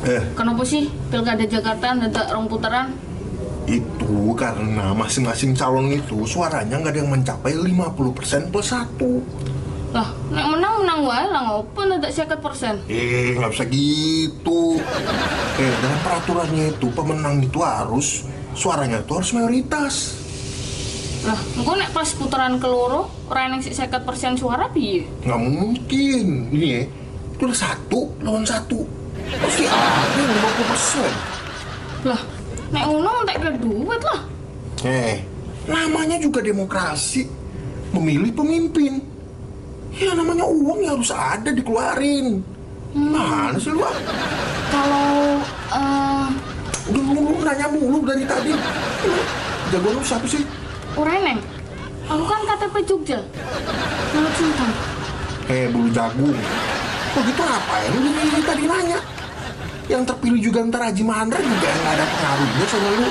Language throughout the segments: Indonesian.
Kenapa sih Pilkada Jakarta ada rong putaran? Itu karena masing-masing calon itu suaranya nggak ada yang mencapai 50% plus 1. Lah, nek menang wae lah ngopo ndak 50%. Nggak bisa gitu. Dalam peraturannya itu pemenang itu harus suaranya itu harus mayoritas. Lah, engko nek pas putaran keloro ora ning 50% suara piye? Nggak mungkin. Ini ya, itu udah 1 lawan 1. Pasti ada yang 50%. Lah, nek ngono entek ke duit lah. Namanya juga demokrasi. Memilih pemimpin. Ya namanya uang ya harus ada dikeluarin. Mana sih lu? Kalau Udah lu nanya mulu dari tadi. Jagoan lu siapa sih? ora neng. Aku kan KTP Jogja. Kalau Sultan. Bulu jagung. Kok gitu ngapain lu dari tadi nanya? Yang terpilih juga ntar Haji Mahandra juga nggak ada pengaruhnya sama lu.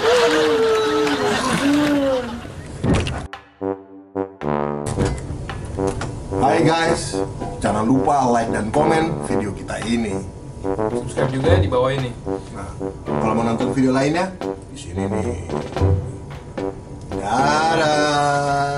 Hai guys, jangan lupa like dan komen video kita ini. Subscribe juga ya di bawah ini. Nah, kalau mau nonton video lainnya di sini nih. Dadah.